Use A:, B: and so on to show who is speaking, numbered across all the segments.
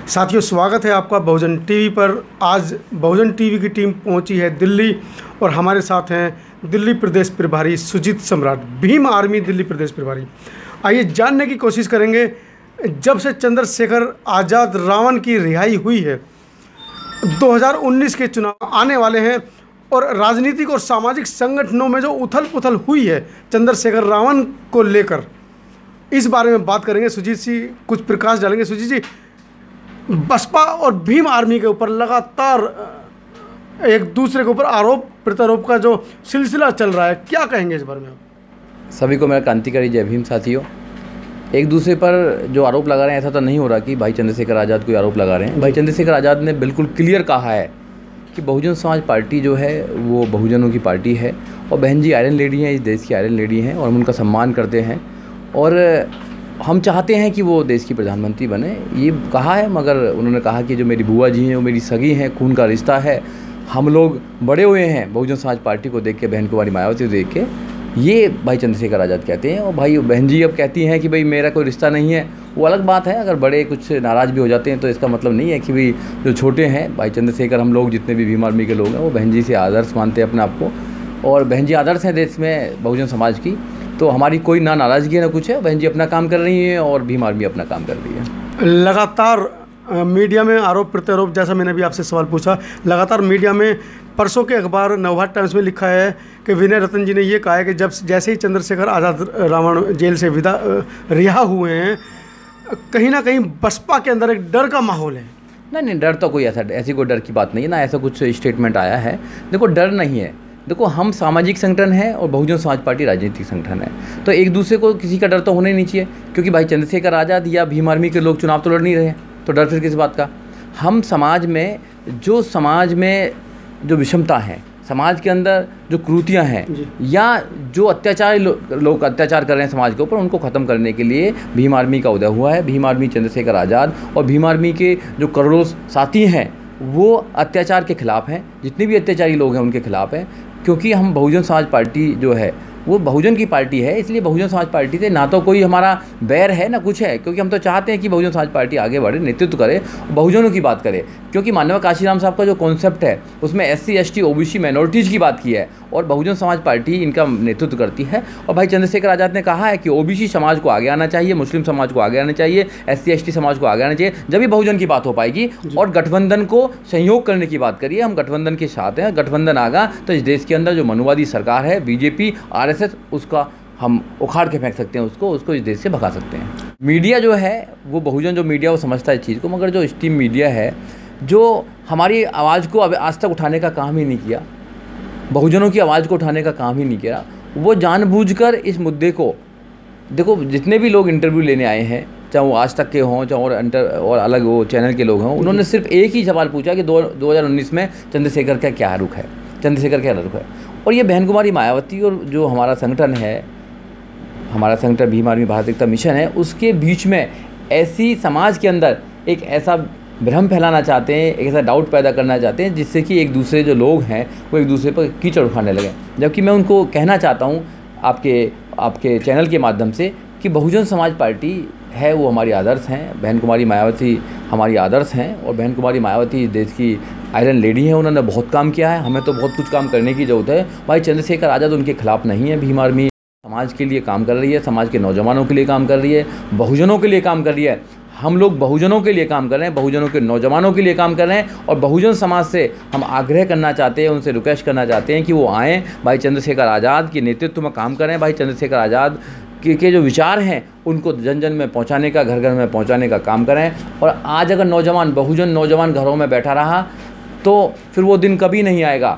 A: साथियों, स्वागत है आपका बहुजन टीवी पर। आज बहुजन टीवी की टीम पहुंची है दिल्ली और हमारे साथ हैं दिल्ली प्रदेश प्रभारी सुजीत सम्राट, भीम आर्मी दिल्ली प्रदेश प्रभारी। आइए जानने की कोशिश करेंगे, जब से चंद्रशेखर आज़ाद रावण की रिहाई हुई है, 2019 के चुनाव आने वाले हैं और राजनीतिक और सामाजिक संगठनों में जो उथल पुथल हुई है चंद्रशेखर रावण को लेकर, इस बारे में बात करेंगे। सुजीत जी कुछ प्रकाश डालेंगे। सुजीत जी, बसपा और भीम आर्मी के ऊपर लगातार एक दूसरे के ऊपर आरोप प्रत्यारोप का जो सिलसिला चल रहा है, क्या कहेंगे इस बारे में आप?
B: सभी को मेरा क्रांतिकारी जय भीम। साथियों, एक दूसरे पर जो आरोप लगा रहे हैं, ऐसा तो नहीं हो रहा कि भाई चंद्रशेखर आज़ाद कोई आरोप लगा रहे हैं। भाई चंद्रशेखर आज़ाद ने बिल्कुल क्लियर कहा है कि बहुजन समाज पार्टी जो है वो बहुजनों की पार्टी है और बहन जी आयरन लेडी हैं, इस देश की आयरन लेडी हैं और हम उनका सम्मान करते हैं और हम चाहते हैं कि वो देश की प्रधानमंत्री बने, ये कहा है। मगर उन्होंने कहा कि जो मेरी बुआ जी हैं वो मेरी सगी हैं, खून का रिश्ता है, हम लोग बड़े हुए हैं बहुजन समाज पार्टी को देख के, बहन कुमारी मायावती को देख के, ये भाई चंद्रशेखर आज़ाद कहते हैं। और भाई बहन जी अब कहती हैं कि भाई मेरा कोई रिश्ता नहीं है, वो अलग बात है। अगर बड़े कुछ नाराज़ भी हो जाते हैं तो इसका मतलब नहीं है कि भाई जो छोटे हैं, भाई चंद्रशेखर, हम लोग जितने भी भीम आर्मी के लोग हैं वो बहन जी से आदर्श मानते हैं अपने आप को और बहन जी आदर्श हैं देश में बहुजन समाज की। तो हमारी कोई ना नाराज़गी है ना कुछ है, बहन जी अपना काम कर रही हैं और भीम आर्मी अपना काम कर रही है।
A: लगातार मीडिया में आरोप प्रत्यारोप, जैसा मैंने भी आपसे सवाल पूछा, लगातार मीडिया में परसों के अखबार नवभारत टाइम्स में लिखा है कि विनय रतन जी ने ये कहा है कि जैसे ही चंद्रशेखर आज़ाद रावण जेल से रिहा हुए हैं, कहीं ना कहीं बसपा के अंदर एक डर का माहौल है।
B: नहीं, डर तो कोई ऐसी कोई डर की बात नहीं है ना, ऐसा कुछ स्टेटमेंट आया है। देखो, डर नहीं है। देखो, हम सामाजिक संगठन है और बहुजन समाज पार्टी राजनीतिक संगठन है, तो एक दूसरे को किसी का डर तो होना ही नहीं चाहिए। क्योंकि भाई चंद्रशेखर आज़ाद या भीम आर्मी के लोग चुनाव तो लड़ नहीं रहे हैं, तो डर फिर किस बात का। हम समाज में जो विषमता है, समाज के अंदर जो क्रूतियाँ हैं या जो अत्याचार लोग अत्याचार कर रहे हैं समाज के ऊपर, उनको ख़त्म करने के लिए भीम आर्मी का उदय हुआ है। भीम आर्मी चंद्रशेखर आज़ाद और भीम आर्मी के जो करोड़ों साथी हैं वो अत्याचार के खिलाफ़ हैं, जितने भी अत्याचारी लोग हैं उनके खिलाफ़ हैं। क्योंकि हम बहुजन समाज पार्टी जो है वो बहुजन की पार्टी है, इसलिए बहुजन समाज पार्टी से ना तो कोई हमारा बैर है ना कुछ है। क्योंकि हम तो चाहते हैं कि बहुजन समाज पार्टी आगे बढ़े, नेतृत्व करे, बहुजनों की बात करे। क्योंकि माननीय काशीराम साहब का जो कॉन्सेप्ट है उसमें SC ST OBC माइनॉरिटीज़ की बात की है और बहुजन समाज पार्टी इनका नेतृत्व करती है। और भाई चंद्रशेखर आज़ाद ने कहा है कि OBC समाज को आगे आना चाहिए, मुस्लिम समाज को आगे आना चाहिए, SC ST समाज को आगे आना चाहिए, जब भी बहुजन की बात हो पाएगी। और गठबंधन को सहयोग करने की बात करिए, हम गठबंधन के साथ हैं। गठबंधन आगा तो इस देश के अंदर जो मनुवादी सरकार है, BJP RSS, उसका हम उखाड़ के फेंक सकते हैं, उसको इस देश से भगा सकते हैं। मीडिया जो है वो बहुजन जो मीडिया वो समझता है इस चीज़ को, मगर जो स्ट्रीम मीडिया है जो हमारी आवाज़ को अब आज तक उठाने का काम ही नहीं किया, बहुजनों की आवाज़ को उठाने का काम ही नहीं किया, वो जानबूझकर इस मुद्दे को, देखो जितने भी लोग इंटरव्यू लेने आए हैं, चाहे वो आज तक के हों चाहे और अलग वो चैनल के लोग हों, उन्होंने सिर्फ एक ही सवाल पूछा कि 2019 में चंद्रशेखर का क्या रुख है, चंद्रशेखर क्या रुख है। और ये बहन कुमारी मायावती और जो हमारा संगठन है, हमारा संगठन भीम आर्मी भारत एकता मिशन है, उसके बीच में ऐसी समाज के अंदर एक ऐसा भ्रम फैलाना चाहते हैं, एक ऐसा डाउट पैदा करना चाहते हैं जिससे कि एक दूसरे जो लोग हैं वो एक दूसरे पर कीचड़ उठाने लगे। जबकि मैं उनको कहना चाहता हूँ आपके चैनल के माध्यम से कि बहुजन समाज पार्टी है वो हमारी आदर्श हैं, बहन कुमारी मायावती हमारी आदर्श हैं और बहन कुमारी मायावती देश की आयरन लेडी हैं, उन्होंने बहुत काम किया है, हमें तो बहुत कुछ काम करने की ज़रूरत है। भाई चंद्रशेखर आज़ाद उनके खिलाफ़ नहीं है। भीम आर्मी समाज के लिए काम कर रही है, समाज के नौजवानों के लिए काम कर रही है, बहुजनों के लिए काम कर रही है। हम लोग बहुजनों के लिए काम कर रहे हैं, बहुजनों के नौजवानों के लिए काम कर रहे हैं और बहुजन समाज से हम आग्रह करना चाहते हैं, उनसे रिक्वेस्ट करना चाहते हैं कि वो आएँ, भाई चंद्रशेखर आज़ाद के नेतृत्व में काम करें। भाई चंद्रशेखर आज़ाद के जो विचार हैं उनको जन जन में पहुंचाने का, घर घर में पहुंचाने का काम करें। और आज अगर बहुजन नौजवान घरों में बैठा रहा तो फिर वो दिन कभी नहीं आएगा,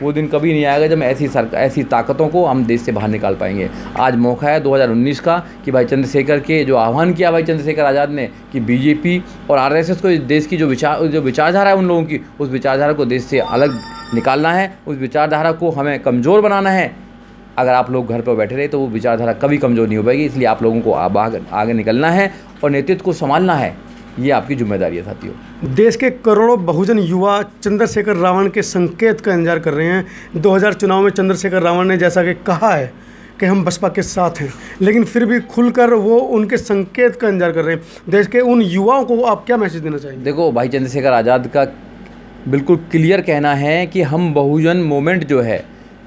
B: जब ऐसी ताकतों को हम देश से बाहर निकाल पाएंगे। आज मौका है 2019 का कि भाई चंद्रशेखर के जो आह्वान किया भाई चंद्रशेखर आज़ाद ने कि BJP और RSS को इस देश की जो विचारधारा है उन लोगों की, उस विचारधारा को देश से अलग निकालना है, उस विचारधारा को हमें कमज़ोर बनाना है। अगर आप लोग घर पर बैठे रहे तो वो विचारधारा कभी कमज़ोर नहीं हो पाएगी। इसलिए आप लोगों को आगे निकलना है और नेतृत्व को संभालना है, ये आपकी जिम्मेदारी है साथियों।
A: देश के करोड़ों बहुजन युवा चंद्रशेखर रावण के संकेत का इंतजार कर रहे हैं। 2000 चुनाव में चंद्रशेखर रावण ने जैसा कि कहा है कि हम बसपा के साथ हैं, लेकिन फिर भी खुलकर वो उनके संकेत का इंतजार कर रहे हैं। देश के उन युवाओं को आप क्या मैसेज देना चाहेंगे?
B: देखो, भाई चंद्रशेखर आज़ाद का बिल्कुल क्लियर कहना है कि हम बहुजन मूवमेंट जो है,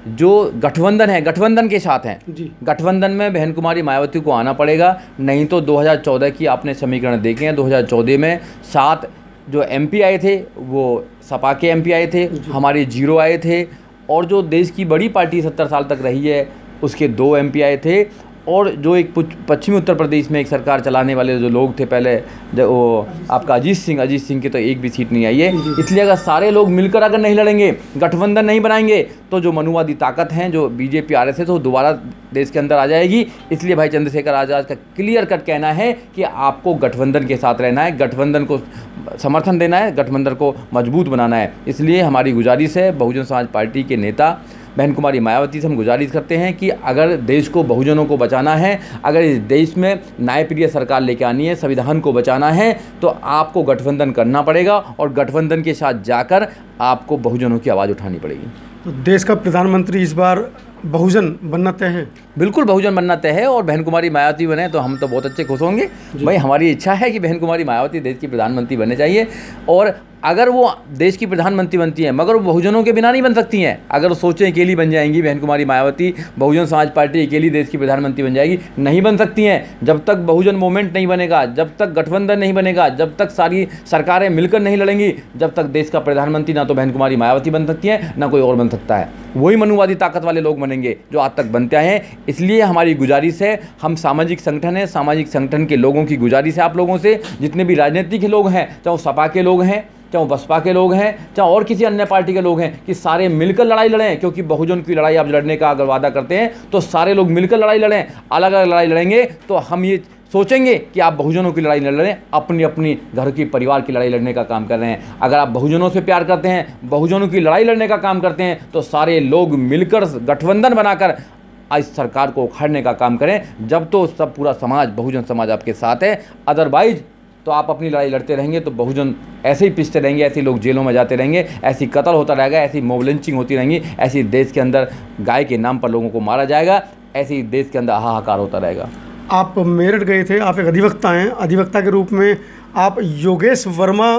B: जो गठबंधन है, गठबंधन के साथ हैं
A: जी।
B: गठबंधन में बहन कुमारी मायावती को आना पड़ेगा, नहीं तो 2014 की आपने समीकरण देखे हैं। 2014 में 7 जो MP आए थे वो सपा के MP आए थे, हमारे 0 आए थे, और जो देश की बड़ी पार्टी 70 साल तक रही है उसके 2 MP आए थे, और जो एक पश्चिमी उत्तर प्रदेश में एक सरकार चलाने वाले जो लोग थे पहले, जो वो आपका अजीत सिंह की तो एक भी सीट नहीं आई है। इसलिए अगर सारे लोग मिलकर अगर नहीं लड़ेंगे, गठबंधन नहीं बनाएंगे, तो जो मनुवादी ताकत हैं, जो BJP RSS, तो दोबारा देश के अंदर आ जाएगी। इसलिए भाई चंद्रशेखर आज़ाद का क्लियर कट कहना है कि आपको गठबंधन के साथ रहना है, गठबंधन को समर्थन देना है, गठबंधन को मजबूत बनाना है। इसलिए हमारी गुजारिश है, बहुजन समाज पार्टी के नेता बहन कुमारी मायावती से हम गुजारिश करते हैं कि अगर देश को, बहुजनों को बचाना है, अगर इस देश में न्यायप्रिय सरकार लेके आनी है, संविधान को बचाना है, तो आपको गठबंधन करना पड़ेगा, और गठबंधन के साथ जाकर आपको बहुजनों की आवाज़ उठानी पड़ेगी।
A: तो देश का प्रधानमंत्री इस बार बहुजन बनना तय है?
B: बिल्कुल बहुजन बनना तय है, और बहन कुमारी मायावती बने तो हम तो बहुत अच्छे खुश होंगे। भाई हमारी इच्छा है कि बहन कुमारी मायावती देश की प्रधानमंत्री बनने चाहिए, और अगर वो देश की प्रधानमंत्री बनती हैं मगर वो बहुजनों के बिना नहीं बन सकती हैं। अगर वो सोचें अकेली बन जाएंगी बहन कुमारी मायावती, बहुजन समाज पार्टी अकेली देश की प्रधानमंत्री बन जाएगी, नहीं बन सकती हैं। जब तक बहुजन मूवमेंट नहीं बनेगा, जब तक गठबंधन नहीं बनेगा, जब तक सारी सरकारें मिलकर नहीं लड़ेंगी, जब तक देश का प्रधानमंत्री ना तो बहन कुमारी मायावती बन सकती हैं, ना कोई और बन सकता है। वही मनुवादी ताकत वाले लोग बनेंगे जो आज तक बनते आए हैं। इसलिए हमारी गुजारिश है, हम सामाजिक संगठन है, सामाजिक संगठन के लोगों की गुजारिश है आप लोगों से, जितने भी राजनीतिक लोग हैं, चाहे वो सपा के लोग हैं, चाहे बसपा के लोग हैं, चाहे और किसी अन्य पार्टी के लोग हैं, कि सारे मिलकर लड़ाई लड़ें। क्योंकि बहुजन की लड़ाई आप लड़ने का अगर वादा करते हैं तो सारे लोग मिलकर लड़ाई लड़ें। अलग अलग लड़ाई लड़ेंगे तो हम ये सोचेंगे कि आप बहुजनों की लड़ाई न लड़ें, अपनी अपनी घर की परिवार की लड़ाई लड़ने का काम कर रहे हैं। अगर आप बहुजनों से प्यार करते हैं, बहुजनों की लड़ाई लड़ने का काम करते हैं, तो सारे लोग मिलकर गठबंधन बनाकर इस सरकार को उखाड़ने का काम करें। जब तो सब पूरा समाज, बहुजन समाज आपके साथ है, अदरवाइज तो आप अपनी लड़ाई लड़ते रहेंगे तो बहुजन ऐसे ही पिसते रहेंगे, ऐसे लोग जेलों में जाते रहेंगे, ऐसी कत्ल होता रहेगा, ऐसी मॉब लिंचिंग होती रहेंगी, ऐसी देश के अंदर गाय के नाम पर लोगों को मारा जाएगा, ऐसी देश के अंदर हाहाकार होता रहेगा।
A: आप मेरठ गए थे, आप एक अधिवक्ता हैं, अधिवक्ता के रूप में आप योगेश वर्मा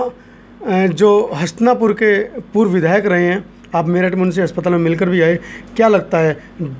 A: जो हस्तिनापुर के पूर्व विधायक रहे हैं, आप मेरठ में उनसे अस्पताल में मिलकर भी आए। क्या लगता है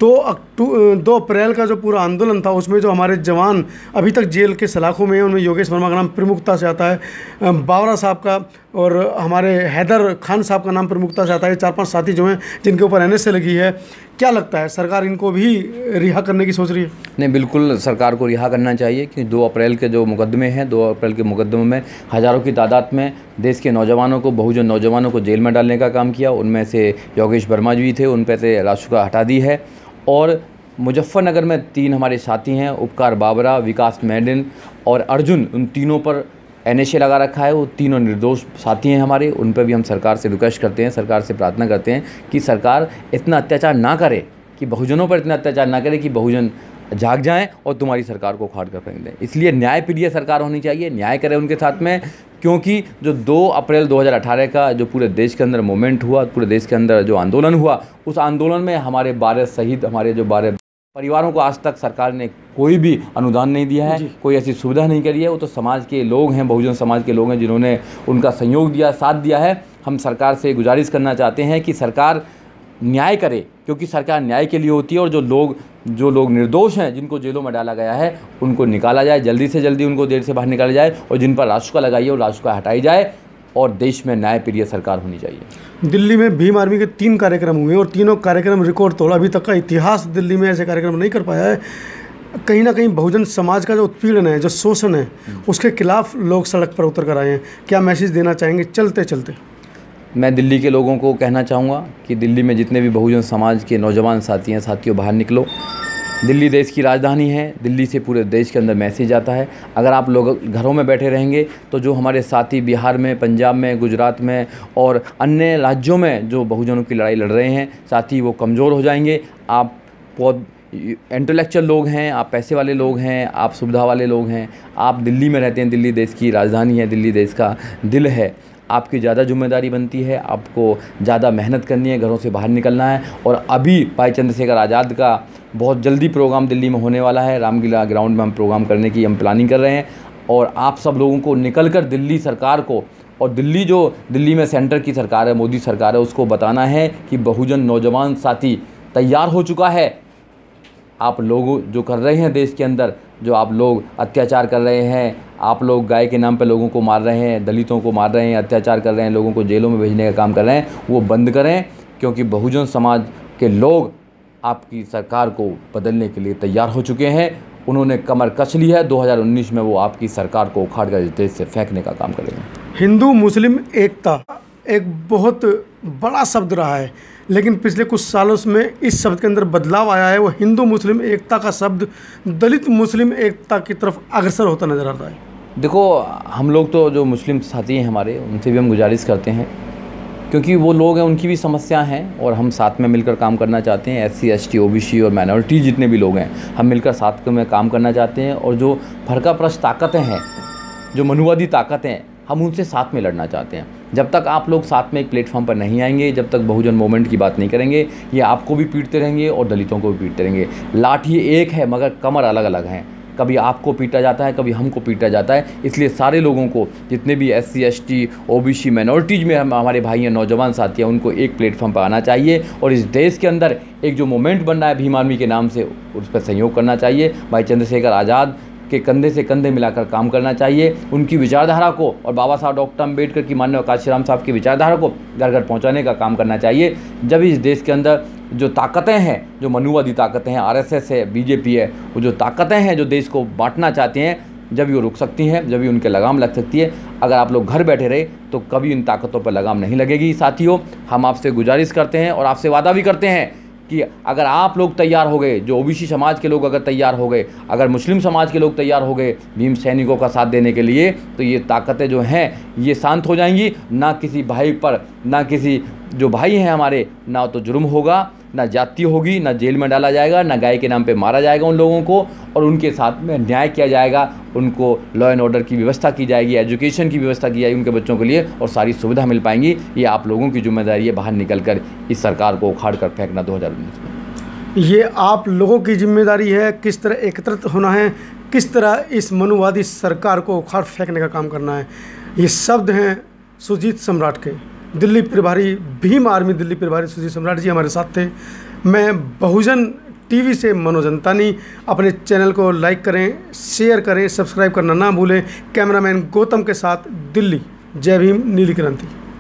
A: 2 अप्रैल का जो पूरा आंदोलन था उसमें जो हमारे जवान अभी तक जेल के सलाखों में हैं, उनमें योगेश वर्मा का नाम प्रमुखता से आता है, बावरा साहब का और हमारे हैदर खान साहब का नाम प्रमुखता से आता है, 4-5 साथी जो हैं जिनके ऊपर NSA लगी है। क्या लगता है सरकार इनको भी रिहा करने की सोच रही है?
B: नहीं, बिल्कुल सरकार को रिहा करना चाहिए, कि 2 अप्रैल के जो मुकदमे हैं, 2 अप्रैल के मुकदमों में हज़ारों की तादाद में देश के नौजवानों को, बहुजन नौजवानों को जेल में डालने का काम किया। उनमें से योगेश वर्मा जी भी थे, उन पर से रासुका हटा दी है। और मुजफ्फरनगर में 3 हमारे साथी हैं, उपकार बाबरा, विकास मैडिन और अर्जुन, उन तीनों पर NSA लगा रखा है। वो तीनों निर्दोष साथी हैं हमारे, उन पर भी हम सरकार से रिक्वेस्ट करते हैं, सरकार से प्रार्थना करते हैं कि सरकार इतना अत्याचार ना करे, कि बहुजनों पर इतना अत्याचार ना करे कि बहुजन जाग जाएं और तुम्हारी सरकार को उखाड़ कर फेंक दें। इसलिए न्यायप्रिय सरकार होनी चाहिए, न्याय करे उनके साथ में। क्योंकि जो 2 अप्रैल 2018 का जो पूरे देश के अंदर मूवमेंट हुआ, पूरे देश के अंदर जो आंदोलन हुआ, उस आंदोलन में हमारे 12 शहीद, हमारे जो 12 परिवारों को आज तक सरकार ने कोई भी अनुदान नहीं दिया है, कोई ऐसी सुविधा नहीं करी है। वो तो समाज के लोग हैं, बहुजन समाज के लोग हैं, जिन्होंने उनका सहयोग दिया, साथ दिया है। हम सरकार से गुजारिश करना चाहते हैं कि सरकार न्याय करे, क्योंकि सरकार न्याय के लिए होती है, और जो लोग निर्दोष हैं, जिनको जेलों में डाला गया है, उनको निकाला जाए, जल्दी से जल्दी उनको जेल से बाहर निकाला जाए, और जिन पर रासुका लगाई है वो रासुका हटाई जाए, और देश में न्यायप्रिय सरकार होनी चाहिए।
A: दिल्ली में भीम आर्मी के 3 कार्यक्रम हुए और तीनों कार्यक्रम रिकॉर्ड तोड़ा। अभी तक का इतिहास दिल्ली में ऐसे कार्यक्रम नहीं कर पाया है। कहीं ना कहीं बहुजन समाज का जो उत्पीड़न है, जो शोषण है, उसके खिलाफ लोग सड़क पर उतर कर आए हैं। क्या मैसेज देना चाहेंगे चलते चलते?
B: मैं दिल्ली के लोगों को कहना चाहूँगा कि दिल्ली में जितने भी बहुजन समाज के नौजवान साथी हैं, साथियों, बाहर निकलो। दिल्ली देश की राजधानी है, दिल्ली से पूरे देश के अंदर मैसेज आता है। अगर आप लोग घरों में बैठे रहेंगे तो जो हमारे साथी बिहार में, पंजाब में, गुजरात में और अन्य राज्यों में जो बहुजनों की लड़ाई लड़ रहे हैं साथी, वो कमज़ोर हो जाएंगे। आप बहुत इंटेलेक्चुअल लोग हैं, आप पैसे वाले लोग हैं, आप सुविधा वाले लोग हैं, आप दिल्ली में रहते हैं, दिल्ली देश की राजधानी है, दिल्ली देश का दिल है। आपकी ज़्यादा जिम्मेदारी बनती है, आपको ज़्यादा मेहनत करनी है, घरों से बाहर निकलना है। और अभी भाई चंद्रशेखर आज़ाद का बहुत जल्दी प्रोग्राम दिल्ली में होने वाला है। रामलीला ग्राउंड में हम प्रोग्राम करने की हम प्लानिंग कर रहे हैं और आप सब लोगों को निकल कर दिल्ली सरकार को और दिल्ली में सेंटर की सरकार है, मोदी सरकार है, उसको बताना है कि बहुजन नौजवान साथी तैयार हो चुका है। आप लोग जो कर रहे हैं देश के अंदर, जो आप लोग अत्याचार कर रहे हैं, आप लोग गाय के नाम पे लोगों को मार रहे हैं, दलितों को मार रहे हैं, अत्याचार कर रहे हैं, लोगों को जेलों में भेजने का काम कर रहे हैं, वो बंद करें। क्योंकि बहुजन समाज के लोग आपकी सरकार को बदलने के लिए तैयार हो चुके हैं। उन्होंने कमर कस ली है। 2019 में वो आपकी सरकार को उखाड़ कर देश से फेंकने का काम करेंगे।
A: हिंदू मुस्लिम एकता एक बहुत बड़ा शब्द रहा है, लेकिन पिछले कुछ सालों में इस शब्द के अंदर बदलाव आया है। वो हिंदू मुस्लिम एकता का शब्द दलित मुस्लिम एकता की तरफ अग्रसर होता नजर आ रहा है।
B: देखो, हम लोग तो जो मुस्लिम साथी हैं हमारे, उनसे भी हम गुजारिश करते हैं, क्योंकि वो लोग हैं, उनकी भी समस्या हैं और हम साथ में मिलकर काम करना चाहते हैं। SC ST OBC और माइनॉरिटी जितने भी लोग हैं, हम मिलकर साथ में काम करना चाहते हैं। और जो फरकाप्रस्त ताकतें हैं, जो मनुवादी ताकतें हैं, हम उनसे साथ में लड़ना चाहते हैं। जब तक आप लोग साथ में एक प्लेटफॉर्म पर नहीं आएंगे, जब तक बहुजन मूवमेंट की बात नहीं करेंगे, ये आपको भी पीटते रहेंगे और दलितों को भी पीटते रहेंगे। लाठी एक है मगर कमर अलग अलग हैं। कभी आपको पीटा जाता है, कभी हमको पीटा जाता है। इसलिए सारे लोगों को, जितने भी SC ST OBC माइनॉरिटीज़ में हमारे भाई हैं, नौजवान साथी हैं, उनको एक प्लेटफॉर्म पर आना चाहिए और इस देश के अंदर एक जो मूवमेंट बन रहा है भीम आर्मी के नाम से, उस पर सहयोग करना चाहिए। भाई चंद्रशेखर आज़ाद के कंधे से कंधे मिलाकर काम करना चाहिए। उनकी विचारधारा को और बाबा साहब डॉक्टर अम्बेडकर की, माननीय काशीराम साहब की विचारधारा को घर घर पहुंचाने का काम करना चाहिए। जब इस देश के अंदर जो ताकतें हैं, जो मनुवादी ताकतें हैं, RSS है, BJP है, वो जो ताकतें हैं जो देश को बांटना चाहते हैं, जब ये रुक सकती हैं, जब ये उनके लगाम लग सकती है। अगर आप लोग घर बैठे रहे तो कभी इन ताकतों पर लगाम नहीं लगेगी। साथियों, हम आपसे गुजारिश करते हैं और आपसे वादा भी करते हैं कि अगर आप लोग तैयार हो गए, जो OBC समाज के लोग अगर तैयार हो गए, अगर मुस्लिम समाज के लोग तैयार हो गए भीम सैनिकों का साथ देने के लिए, तो ये ताकतें जो हैं ये शांत हो जाएंगी। ना किसी भाई पर, ना किसी जो भाई हैं हमारे, ना तो जुर्म होगा, ना जाति होगी, ना जेल में डाला जाएगा, ना गाय के नाम पे मारा जाएगा उन लोगों को, और उनके साथ में न्याय किया जाएगा। उनको लॉ एंड ऑर्डर की व्यवस्था की जाएगी, एजुकेशन की व्यवस्था की जाएगी उनके बच्चों के लिए, और सारी सुविधा मिल पाएंगी। ये आप लोगों की जिम्मेदारी है, बाहर निकल कर इस सरकार को उखाड़ कर फेंकना 2019 में।
A: ये आप लोगों की जिम्मेदारी है, किस तरह एकत्रित होना है, किस तरह इस मनुवादी सरकार को उखाड़ फेंकने का काम करना है। ये शब्द हैं सुजीत सम्राट के। दिल्ली प्रभारी, भीम आर्मी दिल्ली प्रभारी सुजीत सम्राट जी हमारे साथ थे। मैं बहुजन TV से मनोज अंतानी। अपने चैनल को लाइक करें, शेयर करें, सब्सक्राइब करना ना भूलें। कैमरामैन गौतम के साथ दिल्ली। जय भीम, नीली क्रांति।